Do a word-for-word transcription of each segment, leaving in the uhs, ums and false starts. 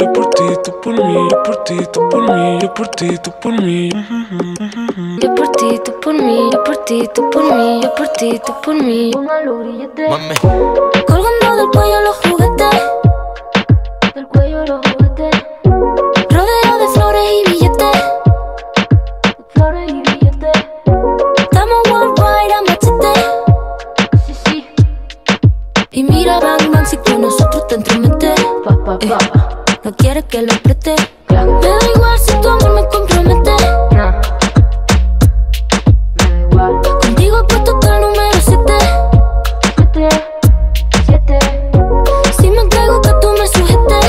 Yo por ti, tú por mí, yo por ti, tú por mí, yo por ti, tú por mí. Yo por ti, tú por mí, yo por ti, tú por mí, yo por ti, tú por mí. Póngalo grillete. Mami. Colgando del cuello los juguetes, del cuello los juguetes. Rodeo de flores y billetes, de flores y billetes. Estamos worldwide a machete. Sí, sí. Y mira, bang, bang, si con nosotros te entrometes. Pa, pa, pa. Eh, no quieres que lo preste. Me da igual si tu amor me compromete. Nah. Me da igual. Contigo he puesto hasta el número siete. Siete, siete. Si me entrego que tú me sujetes.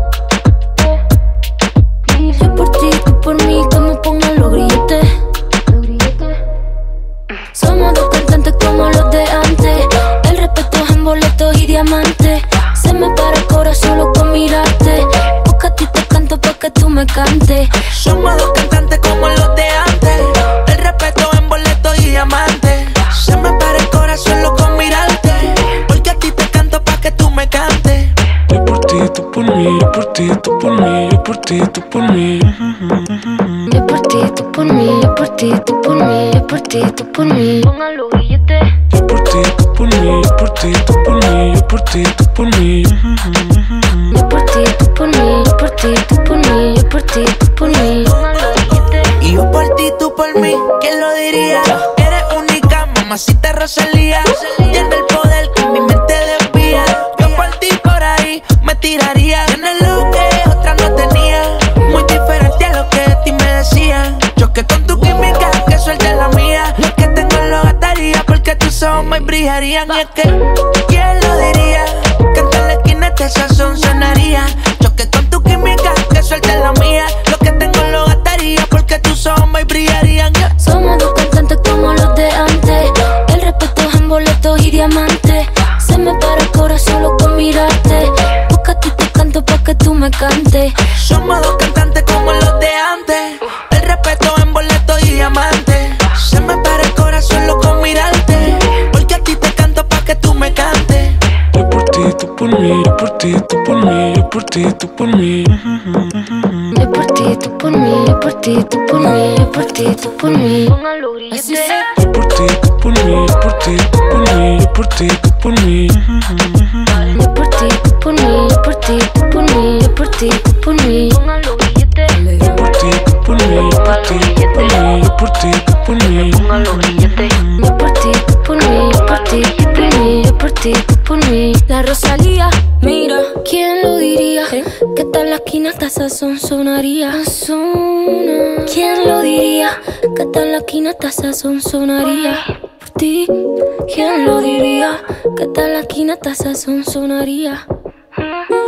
Eh, yo por ti, tú por mí, que me pongan los grilletes. Los grilletes. Somos dos cantantes como los de antes. El respeto es en boletos y diamantes. Se me para el corazón solo con mirarte. Porque a ti te canto pa' que tú me cantes. Somos dos cantantes como los de antes. El respeto en boleto y diamante. Se me para el corazón solo con mirarte. Porque a ti te canto pa' que tú me cantes. Yo por ti, tú por mí, yo por ti, tú por mí, yo por ti, tú por mí. Yo por ti, tú por mí, yo por ti, tú por mí, yo por ti, tú por mí. Pongan los billetes. Yo por ti, tú por mí, yo por ti, tú por mí, yo por ti, tú por mí. Yo por ti, tú por mí, yo por ti, tú por mí, yo por ti, tú por mí. Pongan los billetes. Y yo por ti, tú por mí, ¿quién lo diría? Eres única, mamacita Rosalía. Tienes el poder que mi mente desvía. Yo por ti por ahí me tiraría. Tienes lo que otra no tenía. Muy diferente a lo que de ti me decían. Choque con tu química, que suelte la mía. Lo que tengo lo gastaría porque tus ojos me brillarían. Y es que, ¿quién lo diría? Que en la esquina este sazón sonaría. Choque con tu química, que suelte la mía. Lo que tengo lo gastaría porque tus ojos me brillarían. Yeah. Somos dos cantantes como los de antes. El respeto es en boletos y diamantes. Se me para el corazón solo con mirarte. Porque a ti te canto pa' que tú me cantes. Somos dos cantantes como los de antes. El respeto en boleto y diamante. Se me para el corazón solo con mirarte. Porque a ti te canto pa' que tú me cantes. Yo por ti, tú por mí, yo por ti, tú por mí, yo por ti, tú por mí. Yo por ti, tú por mí, yo por ti, tú por mí, yo por ti, tú por mí. Pongan los grilletes. Yo por ti, tú por mí, yo por ti, tú por mí, yo por ti, tú por mí. Yo por ti, tú por mí, yo por ti, tú por mí, yo por ti, tú por mí. Pongan los grilletes. Yo por ti, tú por mí, yo por ti, tú por mí, yo por ti, tú por mí. Pongan los grilletes. Yo por ti, tú por mí, yo por ti, tú por mí, yo por ti, tú por mí. La Rosalía, mira, ¿quién lo diría? Que tal la esquina hasta sazón sonaría. ¿Quién lo diría? Que tal la esquina hasta sazón sonaría. Por ti, ¿quién lo diría? Que tal la esquina hasta sazón sonaría.